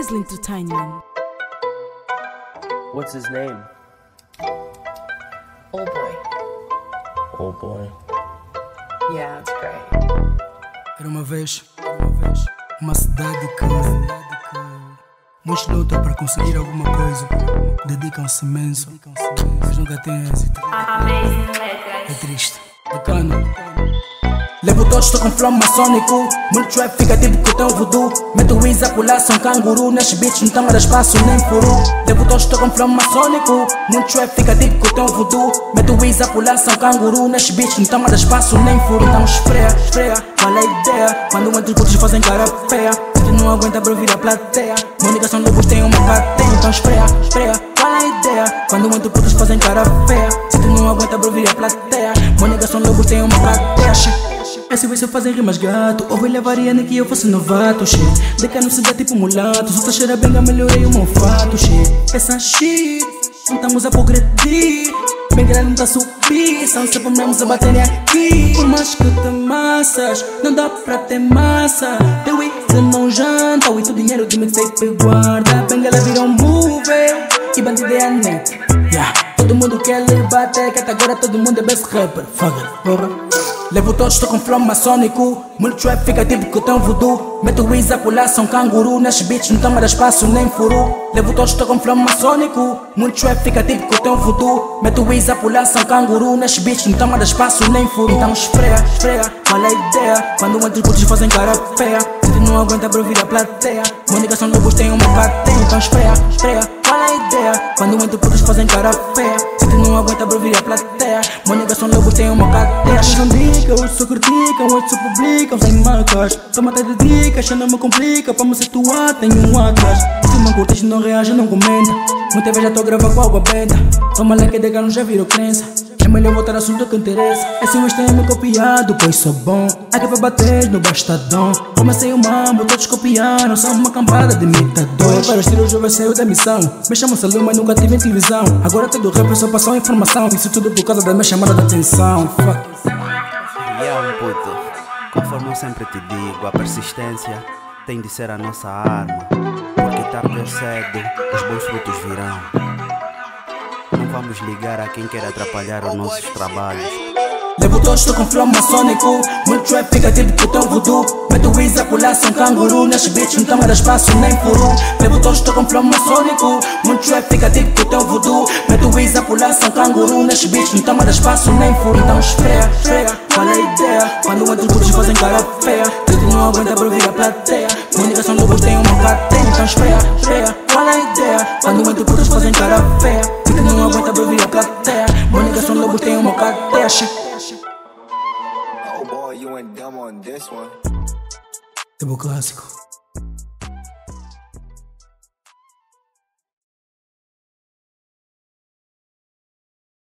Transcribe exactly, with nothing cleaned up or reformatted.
Wesley Entertainment. What's his name? Old boy. Old boy. Yeah, it's great. Era uma vez, era uma vez, uma cidade que muitos lutam para conseguir alguma coisa, dedicam-se imenso, mas nunca têm êxito. É triste. Bacana. Levo todos, estou com flow maçônico. Muito trap fica tipo que eu voodoo. Meto o Isa pular, são canguru. Nestes beats não estão a dar espaço nem furu. Levo todos, estou com flow maçônico. Muito trap fica tipo que eu voodoo. Meto o Isa pular, são canguru. Nestes beats não estão a dar espaço nem furu. Então esfreia, esfreia, qual é a ideia? Quando entre os putos fazem cara feia, se tu não aguenta para ouvir a plateia. Mônica são lobos, tem uma cadeia. Então esfreia, esfreia, qual é a ideia? Quando entre os putos fazem cara feia, se tu não aguenta para ouvir a plateia. Mônica são lobos, tem uma cadeia. Esse vai se fazem rimas gato. Ovelha variana que eu fosse novato, xê. Deca não se dá tipo mulato. Só tá cheira benga, melhorei o meu fato, xê. Essa shit, não estamos a progredir. Bem grande não tá a subir. São sempre mesmos a baterem aqui. Por mais que te massas, não dá pra ter massa. Teu Isa não janta, o dinheiro de mixtape guarda. Bengala vira um mover e bandido é a net, yeah. Todo mundo quer lhe bater, que até agora todo mundo é best rapper. Fuck it, porra. Levo todos, estou com flow maçônico. Muito trap fica tipo que eu voodoo. Meto o Isa pular, são canguru. Nestes beats não estão a dar espaço nem furu. Levo todos, estou com flow maçônico. Muito trap fica tipo que eu voodoo. Meto o Isa pular, são canguru. Nestes beats não estão a dar espaço nem furu. Então esfreia, esfreia, qual é a ideia? Quando entre os putos fazem cara feia, se tu não aguenta para ouvir a plateia. Mônica são lobos, tem uma cadeia. Então esfreia, esfreia, qual é a ideia? Quando entre os putos fazem cara feia, se tu não aguenta para ouvir a plateia. Mônica são lobos, tem uma cadeia. Outros só criticam, outros só publicam sem marcas. Toma até de dicas, já não me complica. Para me situar tenho um atlas. Se não curtes não reage, não comenta. Muita vez já tô a gravar com água benta. Toma lá que de não já virou crença. É melhor voltar assunto que interessa. Esse é um estilo copiado, pois sou bom. Aqui para bater no bastadão. Comecei o mambo, todos copiaram. São uma cambada de imitador. Para estilos eu saiu da missão. Me chamam Salão, mas nunca tive em televisão. Agora todo rap só passou informação. Isso tudo por causa da minha chamada de atenção. Fuck. Yeah, um puto, conforme eu sempre te digo, a persistência tem de ser a nossa arma, porque tarde ou cedo os bons frutos virão. Não vamos ligar a quem quer atrapalhar os nossos trabalhos. Levo todos, estou com flow maçônico. Muito trap fica tipo que eu voodoo. Meto o Isa pular, são canguru. Nestes beats não estão a dar espaço nem furu. Levo todos, estou com flow maçônico. Muito trap fica tipo que eu voodoo. Meto o Isa pular, são canguru. Nestes beats não estão a dar espaço nem furu. Então esfreia, esfreia, qual é a ideia? Quando entre os putos fazem cara feia, se tu não aguenta para ouvir a plateia. Mônica são lobos, tem uma cadeia. Então esfreia, esfreia, qual é a ideia? Quando entre os putos fazem cara feia, se tu não aguenta para ouvir a plateia. Mônica são lobos, tem uma cadeia. Oh boy, you went dumb on this one. É bom clássico.